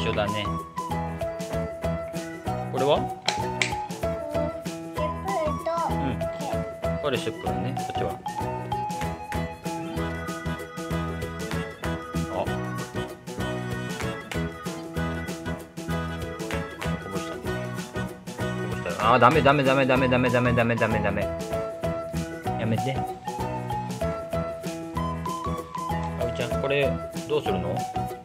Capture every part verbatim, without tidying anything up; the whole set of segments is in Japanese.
一緒だね。これは？うん。これシュプルね。こっちは？あ。こぼしたね。こぼした。あー、ダメダメダメダメダメダメダメダメダメ。やめて。あおちゃん、これどうするの？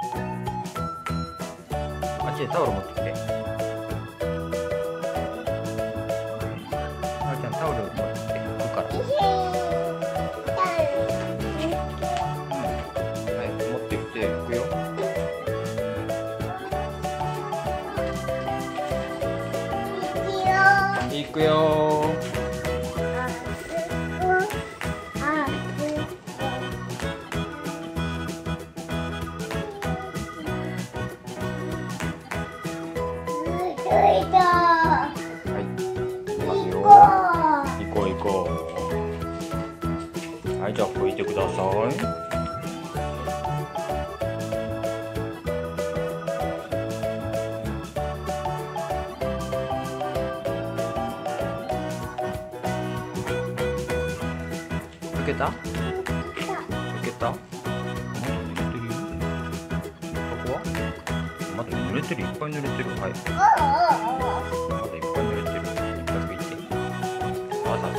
あっちでタオル持ってきて。あおちゃん、タオル持ってきて拭くから。はい、持ってきて拭くよ。行くよー。はい、行きますよ。行こう行こう。はい、じゃあ拭いてください。拭けた？拭けた？まだ濡れてるよ。そこは？まだ濡れてる、いっぱい濡れてる。はい。まだいっぱい濡れてる。いっぱい拭いて。あ、さ。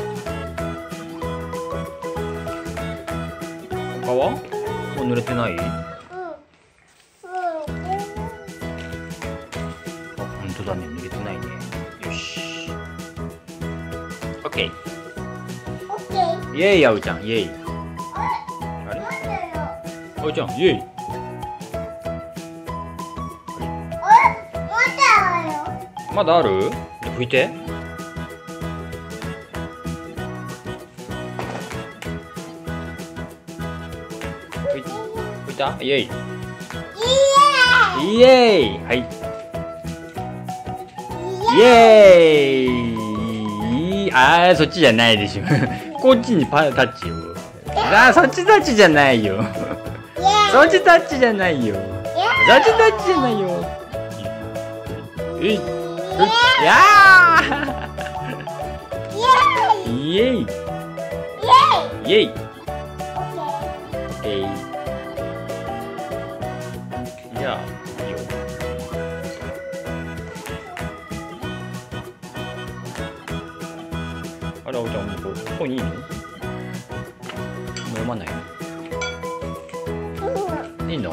他は？もう濡れてない？うん。あ、本当だね。濡れてないね。よし。オッケー。イエイ、あおちゃん、イエイ。あれ？あおちゃん、イエイ。まだある？拭いて。拭い、拭いた？イエイ。イエイ。はい。イエイ。あー、そっちじゃないでしょ。こっちにパタッチよ。あー、そっちタッチじゃないよ。そっちタッチじゃないよ。そっちタッチじゃないよ。えい。やー！イエイ！イエイ！イエイ！オッケー。じゃあ、いいよ。あれ、あおちゃん、ここにいいの？もう読まないの？いいの？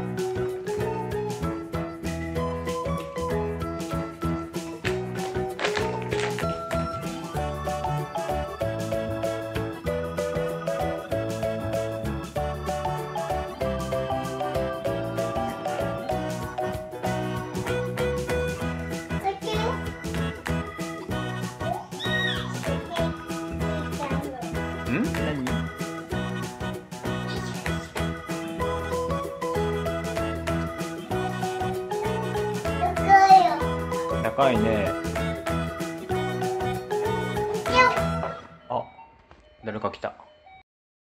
ん？何？高いね。あ、誰か来た。